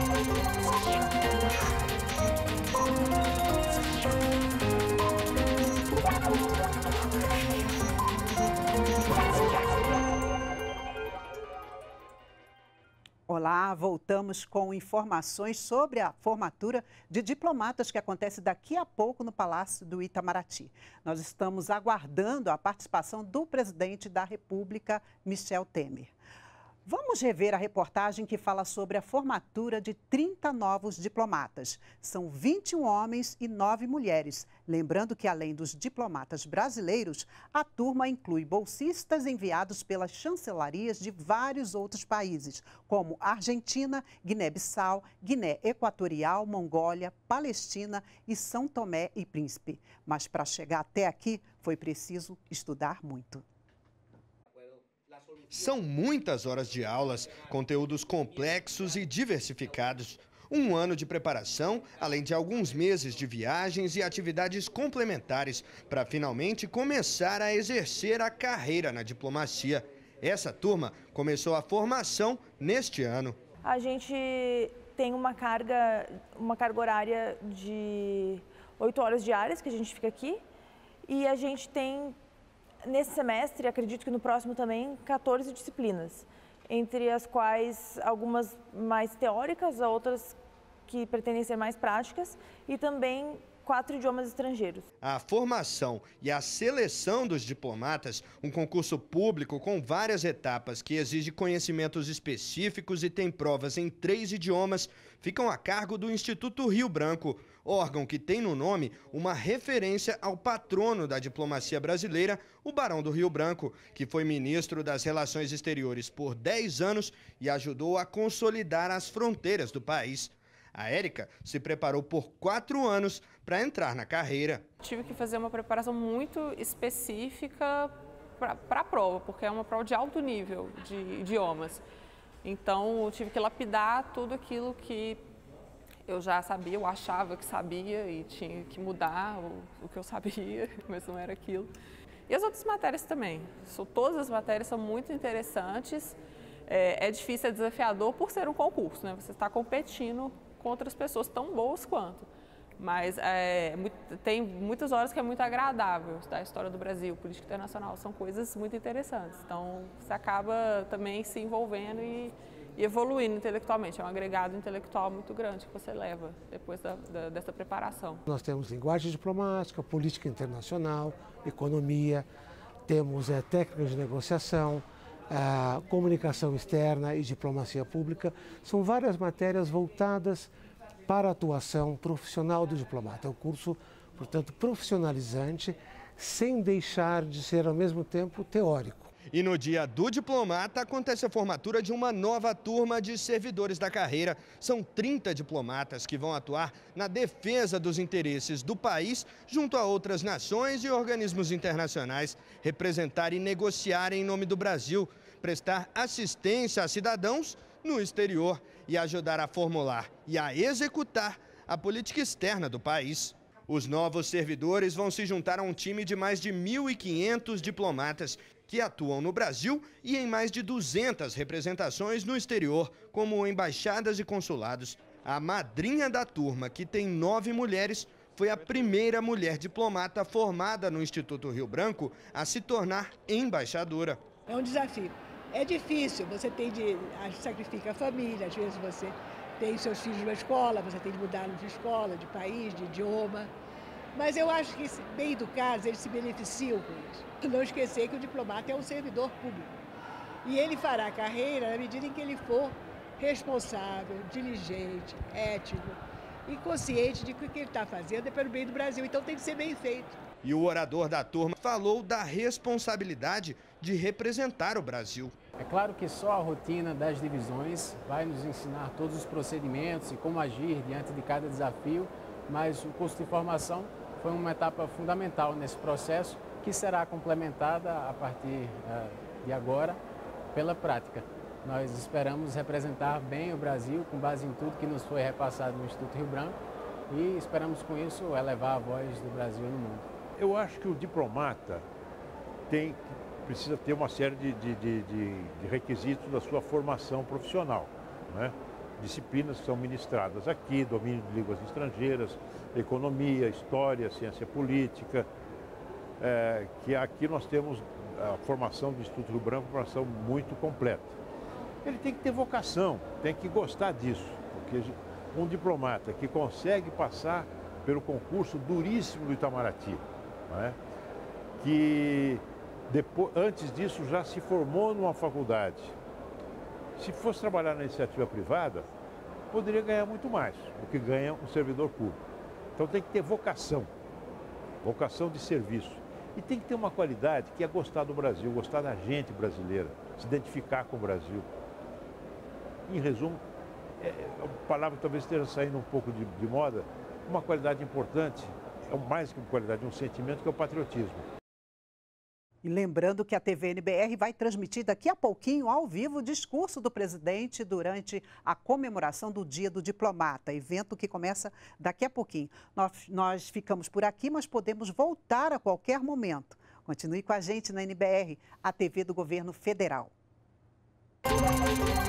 Olá, voltamos com informações sobre a formatura de diplomatas que acontece daqui a pouco no Palácio do Itamaraty. Nós estamos aguardando a participação do presidente da República, Michel Temer. Vamos rever a reportagem que fala sobre a formatura de 30 novos diplomatas. São 21 homens e 9 mulheres. Lembrando que, além dos diplomatas brasileiros, a turma inclui bolsistas enviados pelas chancelarias de vários outros países, como Argentina, Guiné-Bissau, Guiné Equatorial, Mongólia, Palestina e São Tomé e Príncipe. Mas para chegar até aqui, foi preciso estudar muito. São muitas horas de aulas, conteúdos complexos e diversificados. Um ano de preparação, além de alguns meses de viagens e atividades complementares, para finalmente começar a exercer a carreira na diplomacia. Essa turma começou a formação neste ano. A gente tem uma carga horária de 8 horas diárias que a gente fica aqui e a gente tem... Nesse semestre, acredito que no próximo também, 14 disciplinas, entre as quais algumas mais teóricas, outras que pretendem ser mais práticas e também 4 idiomas estrangeiros. A formação e a seleção dos diplomatas, um concurso público com várias etapas que exige conhecimentos específicos e tem provas em 3 idiomas, ficam a cargo do Instituto Rio Branco, órgão que tem no nome uma referência ao patrono da diplomacia brasileira, o Barão do Rio Branco, que foi ministro das Relações Exteriores por 10 anos e ajudou a consolidar as fronteiras do país. A Érica se preparou por 4 anos para entrar na carreira. Tive que fazer uma preparação muito específica para a prova, porque é uma prova de alto nível de idiomas. Então, eu tive que lapidar tudo aquilo que eu já sabia, eu achava que sabia e tinha que mudar o que eu sabia, mas não era aquilo. E as outras matérias também. Todas as matérias são muito interessantes. É difícil, é desafiador por ser um concurso, né? Você está competindo com outras pessoas tão boas quanto. Mas tem muitas horas que é muito agradável estudar a história do Brasil, política internacional, são coisas muito interessantes. Então, você acaba também se envolvendo e evoluindo intelectualmente. É um agregado intelectual muito grande que você leva depois dessa preparação. Nós temos linguagem diplomática, política internacional, economia, temos técnicas de negociação, comunicação externa e diplomacia pública. São várias matérias voltadas para a atuação profissional do diplomata. É um curso, portanto, profissionalizante, sem deixar de ser, ao mesmo tempo, teórico. E no dia do diplomata acontece a formatura de uma nova turma de servidores da carreira. São 30 diplomatas que vão atuar na defesa dos interesses do país junto a outras nações e organismos internacionais, representar e negociar em nome do Brasil, prestar assistência a cidadãos no exterior e ajudar a formular e a executar a política externa do país. Os novos servidores vão se juntar a um time de mais de 1.500 diplomatas que atuam no Brasil e em mais de 200 representações no exterior, como embaixadas e consulados. A madrinha da turma, que tem 9 mulheres, foi a primeira mulher diplomata formada no Instituto Rio Branco a se tornar embaixadora. É um desafio. É difícil, você sacrifica a família, às vezes você tem seus filhos na escola, você tem que mudá-los de escola, de país, de idioma. Mas eu acho que, bem educados, eles se beneficiam com isso. Não esquecer que o diplomata é um servidor público. E ele fará carreira na medida em que ele for responsável, diligente, ético e consciente de que o que ele está fazendo é pelo bem do Brasil. Então tem que ser bem feito. E o orador da turma falou da responsabilidade de representar o Brasil. É claro que só a rotina das divisões vai nos ensinar todos os procedimentos e como agir diante de cada desafio, mas o curso de formação foi uma etapa fundamental nesse processo que será complementada a partir de agora pela prática. Nós esperamos representar bem o Brasil com base em tudo que nos foi repassado no Instituto Rio Branco e esperamos com isso elevar a voz do Brasil no mundo. Eu acho que o diplomata precisa ter uma série de requisitos da sua formação profissional, né? disciplinas que são ministradas aqui, domínio de línguas estrangeiras, economia, história, ciência política, que aqui nós temos a formação do Instituto Rio Branco, uma formação muito completa. Ele tem que ter vocação, tem que gostar disso, porque um diplomata que consegue passar pelo concurso duríssimo do Itamaraty, não é? Que antes disso já se formou numa faculdade. Se fosse trabalhar na iniciativa privada, poderia ganhar muito mais do que ganha um servidor público. Então tem que ter vocação, vocação de serviço. E tem que ter uma qualidade que é gostar do Brasil, gostar da gente brasileira, se identificar com o Brasil. Em resumo, a palavra talvez esteja saindo um pouco de moda, uma qualidade importante, mais que uma qualidade, um sentimento que é o patriotismo. E lembrando que a TV NBR vai transmitir daqui a pouquinho, ao vivo, o discurso do presidente durante a comemoração do Dia do Diplomata, evento que começa daqui a pouquinho. Nós ficamos por aqui, mas podemos voltar a qualquer momento. Continue com a gente na NBR, a TV do Governo Federal.